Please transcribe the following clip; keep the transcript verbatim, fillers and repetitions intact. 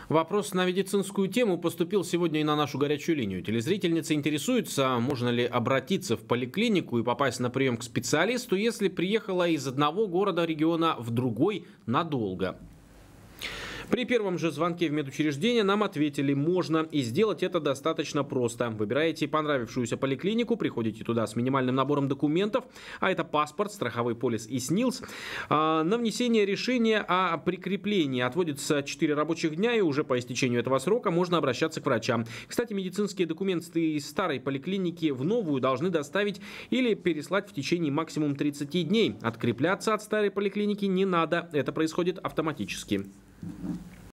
Вопрос на медицинскую тему поступил сегодня и на нашу горячую линию. Телезрительница интересуется, можно ли обратиться в поликлинику и попасть на прием к специалисту, если приехала из одного города-региона в другой надолго. При первом же звонке в медучреждение нам ответили: можно, и сделать это достаточно просто. Выбираете понравившуюся поликлинику, приходите туда с минимальным набором документов, а это паспорт, страховой полис и СНИЛС. На внесение решения о прикреплении отводится четыре рабочих дня, и уже по истечению этого срока можно обращаться к врачам. Кстати, медицинские документы из старой поликлиники в новую должны доставить или переслать в течение максимум тридцати дней. Открепляться от старой поликлиники не надо, это происходит автоматически.